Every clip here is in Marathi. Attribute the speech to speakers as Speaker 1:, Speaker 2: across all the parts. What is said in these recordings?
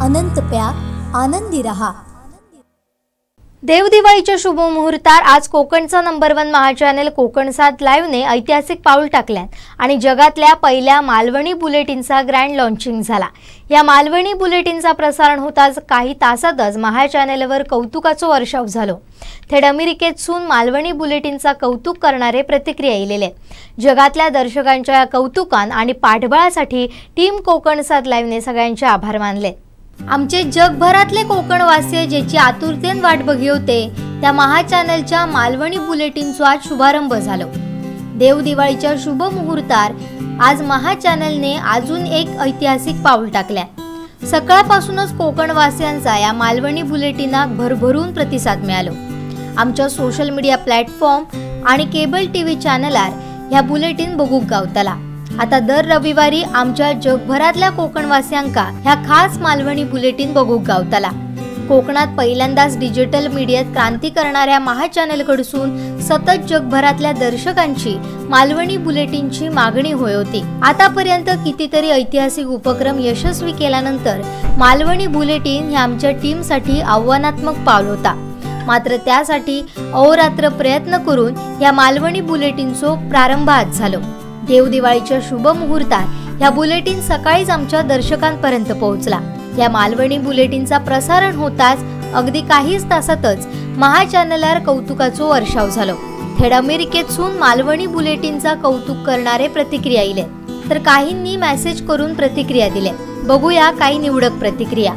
Speaker 1: अनंत प्यार, आनंदी रहा।
Speaker 2: देवदिवाळीच्या शुभ मुहूर्तावर आज कोकणचा नंबर 1 महा चॅनल कोकण 7 लाईव्हने ऐतिहासिक पाऊल टाकले आणि जगातल्या पहिल्या मालवणी बुलेटिनचा ग्रँड लॉन्चिंग झाला। या मालवणी बुलेटिनचा प्रसारण होताच काही तासातच महा चॅनलवर कौतुकाचं वर्षाव झालं। थेट अमेरिकेतून मालवणी बुलेटिनचा कौतुक करणारे प्रतिक्रिया येलेले। जगातल्या दर्शकांच्या कौतुकान आणि पाठबळासाठी टीम कोकण 7 लाईव्हने सगळ्यांचे आभार मानले। आमचे जगभरातले कोकणवासी ज्याची आतुरतेने वाट बघी होते त्या महा चॅनलच्या मालवणी बुलेटिनचा आज शुभारंभ झाला। देवदिवाळीच्या शुभ मुहूर्तावर आज महा चॅनलने अजून एक ऐतिहासिक पाऊल टाकले। सकाळपासूनच कोकणवासियांचा या मालवणी बुलेटिनाक भरभरून प्रतिसाद मिळाला। आमच्या सोशल मीडिया प्लॅटफॉर्म आणि केबल टीव्ही चॅनलवर ह्या बुलेटिन बघूक गावतला। आता दर रविवारी आमच्या जगभरातल्या कोकणवासियांका ह्या खास मालवणी बुलेटिन बघूक गावतला। कोकणात पहिल्यांदाच डिजिटल मीडियात क्रांती करणाऱ्या महा चॅनलकडून सतत जगभरातल्या दर्शकांची मालवणी बुलेटिनची मागणी होय होती। आतापर्यंत कितीतरी ऐतिहासिक उपक्रम यशस्वी केल्यानंतर मालवणी बुलेटिन हे आमच्या टीमसाठी आव्हानात्मक पाऊल होता। मात्र त्यासाठी अहोरात्र प्रयत्न करून या मालवणी बुलेटिनचो प्रारंभ आज झालो। देवदिवाळीच्या शुभ मुहूर्तात या बुलेटिन सकाळीच आमच्या दर्शकांपर्यंत पोहोचला। या मालवणी बुलेटिनचा प्रसारण होताच अगदी काहीच तासातच महा चॅनलवर कौतुकाचं वर्षाव झालं। थेट अमेरिकेतून मालवणी बुलेटिनचा कौतुक करणारे प्रतिक्रिया आले तर काहींनी मेसेज करून प्रतिक्रिया दिल्या। बघूया काही निवडक प्रतिक्रिया।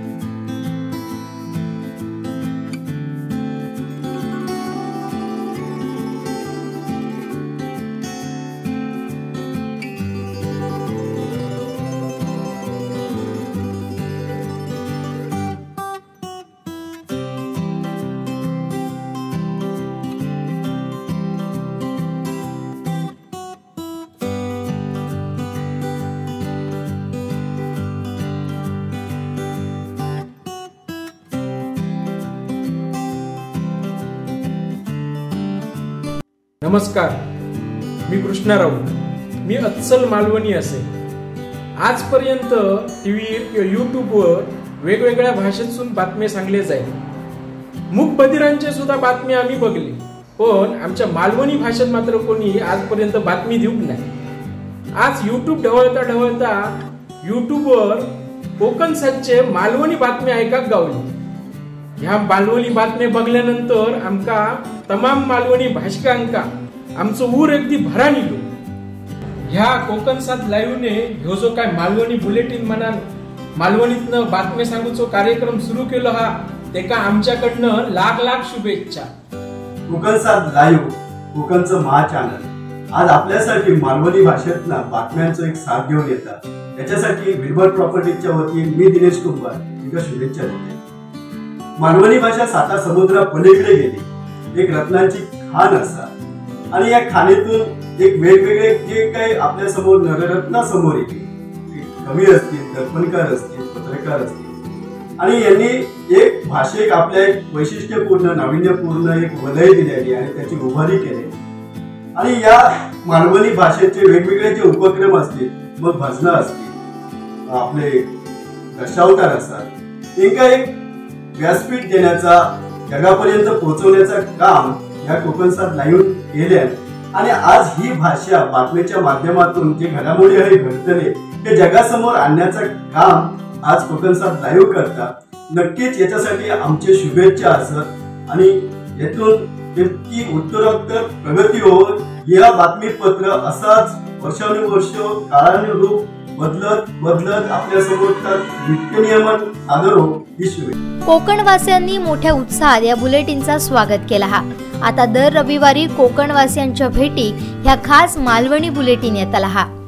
Speaker 3: नमस्कार, मी कृष्णा राऊत। मी अस्सल मालवणी असे। आजपर्यंत टीव्ही किंवा यूट्यूबवर वेगवेगळ्या भाषेतून बातम्या सांगले जाईल। मूक बधिरांचे सुद्धा बातमी आम्ही बघली, पण आमच्या मालवणी भाषेत मात्र कोणी आजपर्यंत बातमी देऊक नाही। आज यूट्यूब ढवळता यूट्यूबवर कोकण 7चे मालवणी बातमी ऐकाक गावली। ह्या मालवणी बातम्या बघल्यानंतर आमका तमाम मालवणी भाषिकांका आमचं ऊर अगदी भरा निघलो। ह्या कोकण 7 लाईव्हने ह्यो जो काय मालवणी बुलेटिन म्हणान मालवणीतनं बातम्या सांगूचो कार्यक्रम सुरू केलो हा तेका आमच्याकडनं लाख लाख शुभेच्छा।
Speaker 4: कोकण 7 लाईव्ह कोकणचं महा चॅनल आज आपल्यासाठी मालवणी भाषेतनं बातम्यांचं एक साथ घेऊन येतात। त्याच्यासाठी विल्बर प्रॉपर्टीच्या वतीने मी दिनेश कुंभार यांना शुभेच्छा देते। मालवणी भाषा 7 समुद्रा पलीकडे गेली, एक रत्नांची खाण असा आणि या खाणीतून एक वेगवेगळे जे काही आपल्या समोर नररत्ना समोर येते, कवी असतील, दर्पणकार असतील, पत्रकार असतील आणि यांनी एक भाषेक आपल्या एक वैशिष्ट्यपूर्ण नाविन्यपूर्ण एक वलय दिलेली आणि त्याची उभारी केली। आणि या मालवणी भाषेचे वेगवेगळे जे उपक्रम असतील, मग भजनं असतील, आपले दशावतार असतात, त्यांना एक व्यासपीठ देण्याचा, जगापर्यंत पोहोचवण्याचा काम या कोकण 7 लाईव्ह केले। आणि आज ही भाषा बातमीच्या माध्यमातून जे घडामोडी आहे घडतले ते जगासमोर आणण्याचं काम आज कोकण 7 लाईव्ह करतात। नक्कीच याच्यासाठी आमचे शुभेच्छा असत आणि यातून नेमकी उत्तरोत्तर प्रगती होऊन या बातमीपत्र असाच वर्षानुवर्ष काळानुरूप बदलत आपल्या समोर नित्यनियमन सादर हो ही शुभेच्छा।
Speaker 2: कोकणवासियांनी मोठ्या उत्साहात या बुलेटिनचा स्वागत केला हा। आता दर रविवारी कोकणवासियांच्या भेटी ह्या खास मालवणी बुलेटिन येतला हा।